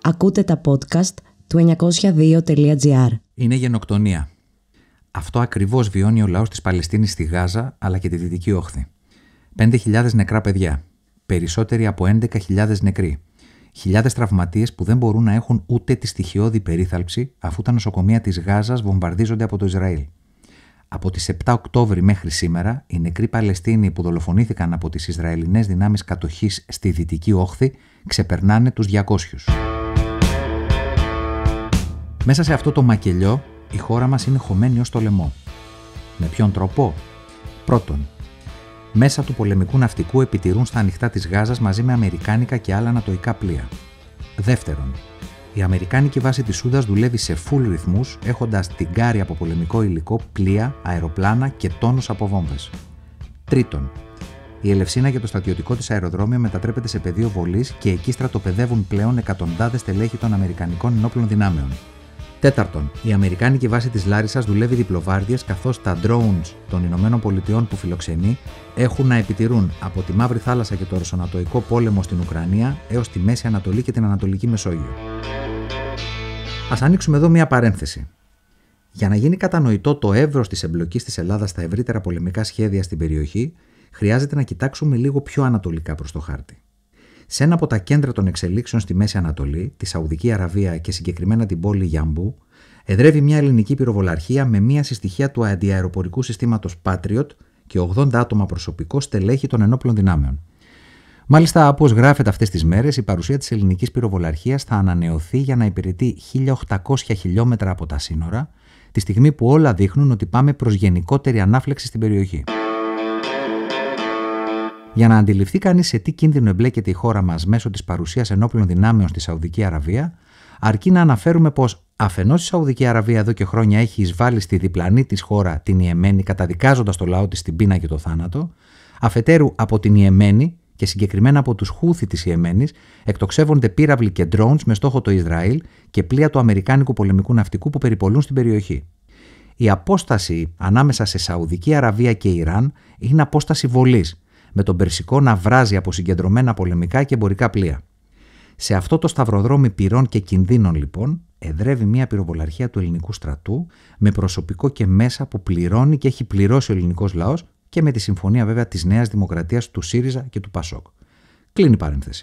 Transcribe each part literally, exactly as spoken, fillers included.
Ακούτε τα podcast του εννιακόσια δύο τελεία τζι άρ. Είναι γενοκτονία. Αυτό ακριβώς βιώνει ο λαός της Παλαιστίνης στη Γάζα αλλά και τη Δυτική Όχθη. πέντε χιλιάδες νεκρά παιδιά, περισσότεροι από έντεκα χιλιάδες νεκροί. Χιλιάδες τραυματίες που δεν μπορούν να έχουν ούτε τη στοιχειώδη περίθαλψη αφού τα νοσοκομεία της Γάζας βομβαρδίζονται από το Ισραήλ. Από τις επτά Οκτώβρη μέχρι σήμερα, οι νεκροί Παλαιστίνοι που δολοφονήθηκαν από τις Ισραηλινές δυνάμεις κατοχής στη Δυτική Όχθη ξεπερνάνε τους διακόσιους. Μέσα σε αυτό το μακελιό, η χώρα μας είναι χωμένη ως το λαιμό. Με ποιον τρόπο? Πρώτον, μέσα του πολεμικού ναυτικού επιτηρούν στα ανοιχτά της Γάζας μαζί με αμερικάνικα και άλλα ανατοϊκά πλοία. Δεύτερον, η αμερικάνικη βάση της Σούδας δουλεύει σε full ρυθμούς, έχοντας τυγκάρει από πολεμικό υλικό, πλοία, αεροπλάνα και τόνους από βόμβες. Τρίτον, η Ελευσίνα για το στρατιωτικό της αεροδρόμιο μετατρέπεται σε πεδίο βολής και εκεί στρατοπεδεύουν πλέον εκατοντάδες τελέχη των αμερικανικών ενόπλων δυνάμεων. Τέταρτον, η αμερικάνικη βάση της Λάρισσας δουλεύει διπλοβάρδιες καθώς τα drones των Ηνωμένων Πολιτειών που φιλοξενεί έχουν να επιτηρούν από τη Μαύρη Θάλασσα και το Ρωσονατοϊκό πόλεμο στην Ουκρανία έως τη Μέση Ανατολή και την Ανατολική Μεσόγειο. Ας ανοίξουμε εδώ μία παρένθεση. Για να γίνει κατανοητό το εύρος της εμπλοκής της Ελλάδας στα ευρύτερα πολεμικά σχέδια στην περιοχή, χρειάζεται να κοιτάξουμε λίγο πιο ανατολικά προς το χάρτη. Σε ένα από τα κέντρα των εξελίξεων στη Μέση Ανατολή, τη Σαουδική Αραβία και συγκεκριμένα την πόλη Γιαμπού, εδρεύει μια ελληνική πυροβολαρχία με μία συστοιχεία του αντιαεροπορικού συστήματος Patriot και ογδόντα άτομα προσωπικό στελέχη των ενόπλων δυνάμεων. Μάλιστα, όπως γράφεται αυτές τις μέρες, η παρουσία της ελληνικής πυροβολαρχίας θα ανανεωθεί για να υπηρετεί χίλια οκτακόσια χιλιόμετρα από τα σύνορα, τη στιγμή που όλα δείχνουν ότι πάμε προς γενικότερη ανάφλεξη στην περιοχή. Για να αντιληφθεί κανείς σε τι κίνδυνο εμπλέκεται η χώρα μας μέσω της παρουσίας ενόπλων δυνάμεων στη Σαουδική Αραβία, αρκεί να αναφέρουμε πως αφενός η Σαουδική Αραβία εδώ και χρόνια έχει εισβάλει στη διπλανή της χώρα, την Ιεμένη, καταδικάζοντας το λαό της στην πείνα και το θάνατο, αφετέρου από την Ιεμένη και συγκεκριμένα από τους Χούθι της Ιεμένης, εκτοξεύονται πύραυλοι και drones με στόχο το Ισραήλ και πλοία του αμερικάνικου πολεμικού ναυτικού που περιπολούν στην περιοχή. Η απόσταση ανάμεσα σε Σαουδική Αραβία και Ιράν είναι απόσταση βολής, με τον Περσικό να βράζει από συγκεντρωμένα πολεμικά και εμπορικά πλοία. Σε αυτό το σταυροδρόμι πυρών και κινδύνων, λοιπόν, εδρεύει μια πυροβολαρχία του ελληνικού στρατού με προσωπικό και μέσα που πληρώνει και έχει πληρώσει ο ελληνικός λαός και με τη συμφωνία βέβαια της Νέας Δημοκρατίας, του ΣΥΡΙΖΑ και του ΠΑΣΟΚ. Κλείνει η παρένθεση.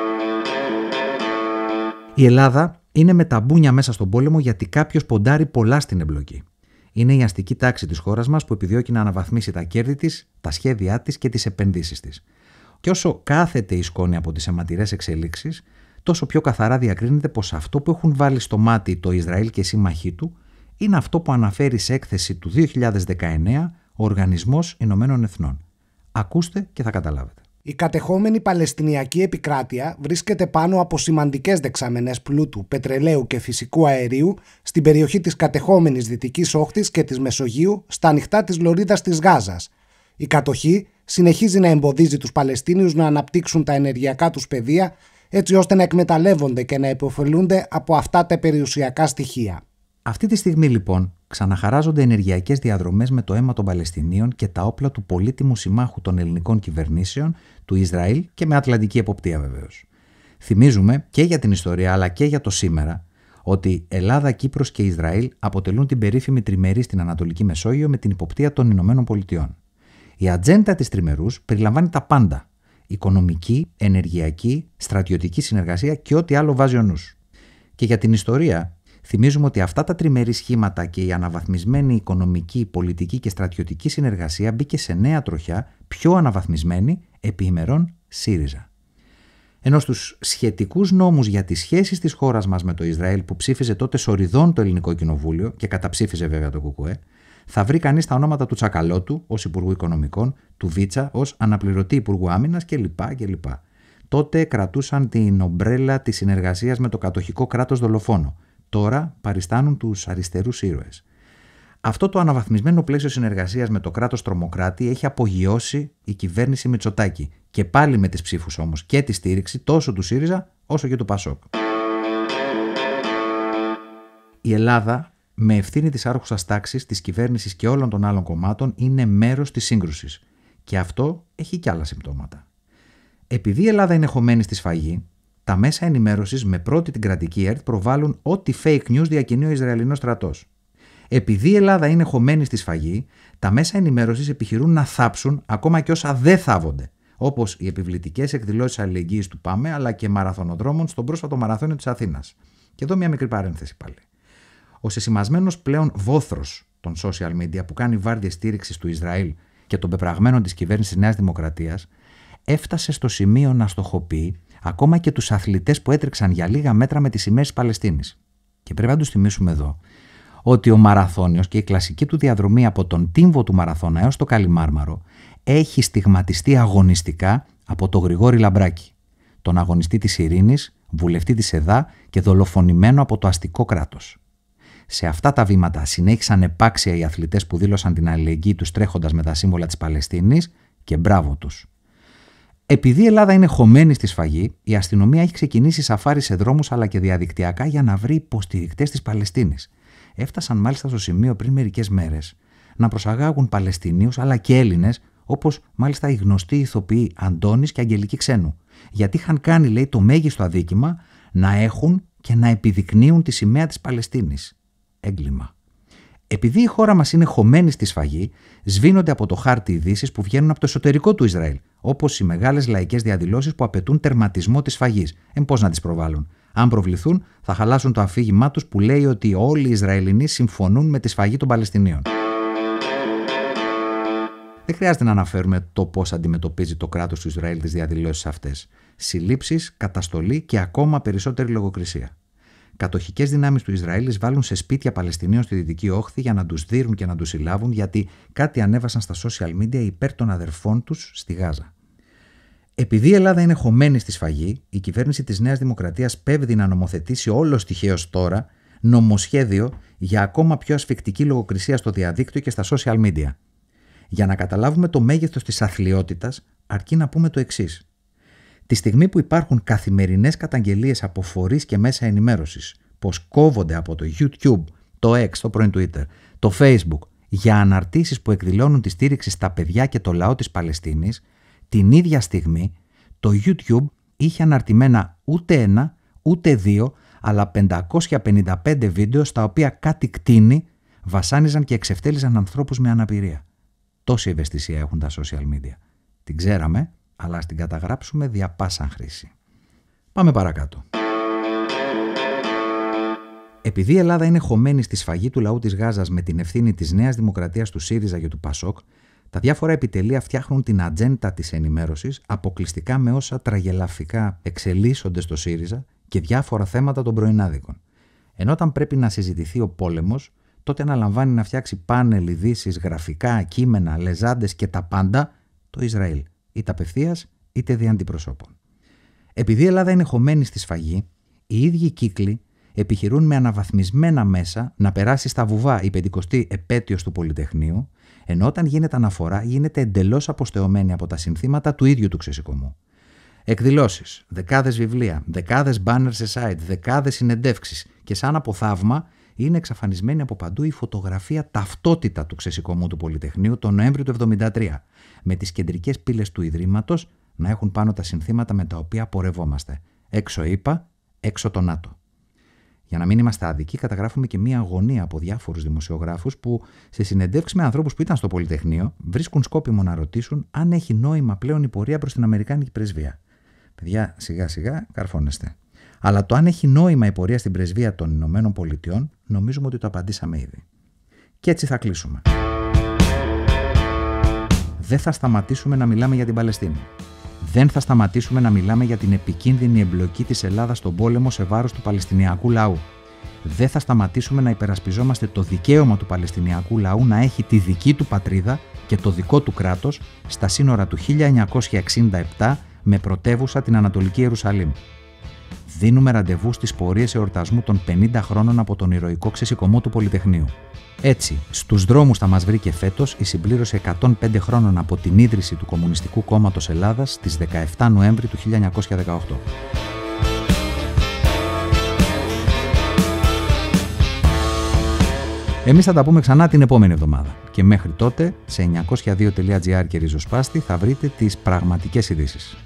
Η Ελλάδα είναι με τα μπούνια μέσα στον πόλεμο γιατί κάποιος ποντάρει πολλά στην εμπλοκή. Είναι η αστική τάξη της χώρας μας που επιδιώκει να αναβαθμίσει τα κέρδη της, τα σχέδιά της και τις επενδύσεις της. Και όσο κάθεται η σκόνη από τις αιματηρές εξελίξεις, τόσο πιο καθαρά διακρίνεται πως αυτό που έχουν βάλει στο μάτι το Ισραήλ και οι σύμμαχοί του είναι αυτό που αναφέρει σε έκθεση του δύο χιλιάδες δεκαεννέα ο Οργανισμός Ηνωμένων Εθνών. Ακούστε και θα καταλάβετε. Η κατεχόμενη Παλαιστινιακή επικράτεια βρίσκεται πάνω από σημαντικές δεξαμενές πλούτου, πετρελαίου και φυσικού αερίου στην περιοχή της κατεχόμενης Δυτικής Όχθης και της Μεσογείου, στα ανοιχτά της λωρίδας της Γάζας. Η κατοχή συνεχίζει να εμποδίζει τους Παλαιστίνιους να αναπτύξουν τα ενεργειακά τους πεδία, έτσι ώστε να εκμεταλλεύονται και να υποφελούνται από αυτά τα περιουσιακά στοιχεία. Αυτή τη στιγμή, λοιπόν, ξαναχαράζονται ενεργειακές διαδρομές με το αίμα των Παλαιστινίων και τα όπλα του πολύτιμου συμμάχου των ελληνικών κυβερνήσεων, του Ισραήλ και με ατλαντική εποπτεία βεβαίως. Θυμίζουμε και για την ιστορία αλλά και για το σήμερα ότι Ελλάδα, Κύπρος και Ισραήλ αποτελούν την περίφημη τριμερή στην Ανατολική Μεσόγειο με την υποπτεία των Ηνωμένων Πολιτειών. Η ατζέντα της τριμερούς περιλαμβάνει τα πάντα: οικονομική, ενεργειακή, στρατιωτική συνεργασία και ό,τι άλλο βάζει ο νους. Και για την ιστορία, θυμίζουμε ότι αυτά τα τριμερή σχήματα και η αναβαθμισμένη οικονομική, πολιτική και στρατιωτική συνεργασία μπήκε σε νέα τροχιά, πιο αναβαθμισμένη, επί ημερών ΣΥΡΙΖΑ. Ενώ στους σχετικούς νόμους για τις σχέσεις της χώρας μας με το Ισραήλ που ψήφιζε τότε σοριδών το Ελληνικό Κοινοβούλιο και καταψήφιζε βέβαια το ΚΚΕ, θα βρει κανείς τα ονόματα του Τσακαλώτου ως Υπουργού Οικονομικών, του Βίτσα ως Αναπληρωτή Υπουργού Άμυνας κλπ. κλπ. Τότε κρατούσαν την ομπρέλα της συνεργασίας με το κατοχικό κράτος δολοφόνο. Τώρα παριστάνουν τους αριστερούς ήρωες. Αυτό το αναβαθμισμένο πλαίσιο συνεργασίας με το κράτος τρομοκράτη έχει απογειώσει η κυβέρνηση Μητσοτάκη και πάλι με τις ψήφους όμως και τη στήριξη τόσο του ΣΥΡΙΖΑ όσο και του ΠΑΣΟΚ. Η Ελλάδα, με ευθύνη της άρχουσας τάξης, της κυβέρνησης και όλων των άλλων κομμάτων, είναι μέρος της σύγκρουσης και αυτό έχει κι άλλα συμπτώματα. Επειδή η Ελλάδα είναι χωμένη στη σφαγή, τα μέσα ενημέρωσης με πρώτη την κρατική ΕΡΤ προβάλλουν ό,τι fake news διακινεί ο Ισραηλινός στρατός. Επειδή η Ελλάδα είναι χωμένη στη σφαγή, τα μέσα ενημέρωσης επιχειρούν να θάψουν ακόμα και όσα δεν θάβονται, όπως οι επιβλητικές εκδηλώσεις αλληλεγγύης του ΠΑΜΕ, αλλά και μαραθωνοδρόμων στον πρόσφατο μαραθώνιο της Αθήνας. Και εδώ μια μικρή παρένθεση πάλι. Ο σεσημασμένος πλέον βόθρος των social media που κάνει βάρδιες στήριξης του Ισραήλ και των πεπραγμένων της κυβέρνησης της Νέας Δημοκρατίας έφτασε στο σημείο να στοχοποιεί ακόμα και τους αθλητές που έτρεξαν για λίγα μέτρα με τις σημαίες της Παλαιστίνης. Και πρέπει να τους θυμίσουμε εδώ ότι ο μαραθώνιος και η κλασική του διαδρομή από τον τύμβο του Μαραθώνα έως το Καλιμάρμαρο έχει στιγματιστεί αγωνιστικά από τον Γρηγόρη Λαμπράκη, τον αγωνιστή της Ειρήνης, βουλευτή της ΕΔΑ και δολοφονημένο από το αστικό κράτος. Σε αυτά τα βήματα συνέχισαν επάξια οι αθλητές που δήλωσαν την αλληλεγγύη τους τρέχοντας με τα σύμβολα της Παλαιστίνης και μπράβο τους. Επειδή η Ελλάδα είναι χωμένη στη σφαγή, η αστυνομία έχει ξεκινήσει σαφάρι σε δρόμους αλλά και διαδικτυακά για να βρει υποστηρικτές της Παλαιστίνης. Έφτασαν μάλιστα στο σημείο πριν μερικές μέρες να προσαγάγουν Παλαιστινίους αλλά και Έλληνες, όπως μάλιστα οι γνωστοί ηθοποιοί Αντώνης και Αγγελική Ξένου. Γιατί είχαν κάνει, λέει, το μέγιστο αδίκημα να έχουν και να επιδεικνύουν τη σημαία της Παλαιστίνης. Έγκλημα. Επειδή η χώρα μας είναι χωμένη στη σφαγή, σβήνονται από το χάρτη ειδήσεις που βγαίνουν από το εσωτερικό του Ισραήλ, όπως οι μεγάλες λαϊκές διαδηλώσεις που απαιτούν τερματισμό της σφαγής. Εν πώς να τις προβάλλουν. Αν προβληθούν, θα χαλάσουν το αφήγημά τους που λέει ότι όλοι οι Ισραηλινοί συμφωνούν με τη σφαγή των Παλαιστινίων. Δεν χρειάζεται να αναφέρουμε το πώς αντιμετωπίζει το κράτος του Ισραήλ τις διαδηλώσεις αυτές. Συλλήψεις, καταστολή και ακόμα περισσότερη λογοκρισία. Κατοχικές δυνάμεις του Ισραήλ εισβάλλουν σε σπίτια Παλαιστινίων στη Δυτική Όχθη για να τους δείρουν και να τους συλλάβουν, γιατί κάτι ανέβασαν στα social media υπέρ των αδερφών τους στη Γάζα. Επειδή η Ελλάδα είναι χωμένη στη σφαγή, η κυβέρνηση της Νέας Δημοκρατίας πέβδει να νομοθετήσει όλος τυχαίως τώρα νομοσχέδιο για ακόμα πιο ασφικτική λογοκρισία στο διαδίκτυο και στα social media. Για να καταλάβουμε το μέγεθος της αθλιότητας, αρκεί να πούμε το εξής. Τη στιγμή που υπάρχουν καθημερινές καταγγελίες από φορείς και μέσα ενημέρωσης πως κόβονται από το YouTube, το X, το πρώην Twitter, το Facebook για αναρτήσεις που εκδηλώνουν τη στήριξη στα παιδιά και το λαό της Παλαιστίνης, την ίδια στιγμή το YouTube είχε αναρτημένα ούτε ένα, ούτε δύο, αλλά πεντακόσια πενήντα πέντε βίντεο στα οποία κάτι κτήνοι βασάνιζαν και εξευτέλιζαν ανθρώπους με αναπηρία. Τόση ευαισθησία έχουν τα social media. Την ξέραμε, αλλά ας την καταγράψουμε δια πάσαν χρήση. Πάμε παρακάτω. Επειδή η Ελλάδα είναι χωμένη στη σφαγή του λαού της Γάζας με την ευθύνη της Νέας Δημοκρατίας, του ΣΥΡΙΖΑ και του ΠΑΣΟΚ, τα διάφορα επιτελεία φτιάχνουν την ατζέντα της ενημέρωσης αποκλειστικά με όσα τραγελαφικά εξελίσσονται στο ΣΥΡΙΖΑ και διάφορα θέματα των πρωινάδικων. Ενώ όταν πρέπει να συζητηθεί ο πόλεμος, τότε αναλαμβάνει να φτιάξει πάνελ, ειδήσεις, γραφικά, κείμενα, λεζάντες και τα πάντα το Ισραήλ, είτε απευθείας είτε δι' αντιπροσώπων. Επειδή η Ελλάδα είναι χωμένη στη σφαγή, οι ίδιοι κύκλοι επιχειρούν με αναβαθμισμένα μέσα να περάσει στα βουβά η πεντηκοστή επέτειος του Πολυτεχνείου, ενώ όταν γίνεται αναφορά γίνεται εντελώς αποστεωμένη από τα συνθήματα του ίδιου του Ξεσηκωμού. Εκδηλώσεις, δεκάδες βιβλία, δεκάδες μπάνερ σε site, δεκάδες συνεντεύξεις και σαν από θαύμα είναι εξαφανισμένη από παντού η φωτογραφία ταυτότητα του Ξεσηκωμού του Πολυτεχνείου τον Νοέμβριο του εβδομήντα τρία, με τις κεντρικές πύλες του Ιδρύματος να έχουν πάνω τα συνθήματα με τα οποία πορευόμαστε. Έξω ΗΠΑ, έξω το ΝΑΤΟ. Για να μην είμαστε άδικοι, καταγράφουμε και μία αγωνία από διάφορους δημοσιογράφους που σε συνεντεύξεις με ανθρώπους που ήταν στο Πολυτεχνείο βρίσκουν σκόπιμο να ρωτήσουν αν έχει νόημα πλέον η πορεία προς την Αμερικάνικη πρεσβεία. Παιδιά, σιγά σιγά καρφώνεστε. Αλλά το αν έχει νόημα η πορεία στην πρεσβεία των Ηνωμένων Πολιτειών, νομίζουμε ότι το απαντήσαμε ήδη. Και έτσι θα κλείσουμε. Δεν θα σταματήσουμε να μιλάμε για την Παλαιστίνη. Δεν θα σταματήσουμε να μιλάμε για την επικίνδυνη εμπλοκή της Ελλάδας στον πόλεμο σε βάρος του Παλαιστινιακού λαού. Δεν θα σταματήσουμε να υπερασπιζόμαστε το δικαίωμα του Παλαιστινιακού λαού να έχει τη δική του πατρίδα και το δικό του κράτος στα σύνορα του χίλια εννιακόσια εξήντα επτά με πρωτεύουσα την Ανατολική Ιερουσαλήμ. Δίνουμε ραντεβού στις πορείες εορτασμού των πενήντα χρόνων από τον ηρωικό Ξεσηκωμό του Πολυτεχνείου. Έτσι, στους δρόμους θα μας βρει και φέτος η συμπλήρωση εκατόν πέντε χρόνων από την ίδρυση του Κομμουνιστικού Κόμματος Ελλάδας στις δεκαεφτά Νοέμβρη του χίλια εννιακόσια δεκαοκτώ. Εμείς θα τα πούμε ξανά την επόμενη εβδομάδα και μέχρι τότε σε εννιακόσια δύο τελεία τζι άρ και ριζοσπάστη θα βρείτε τις πραγματικές ειδήσεις.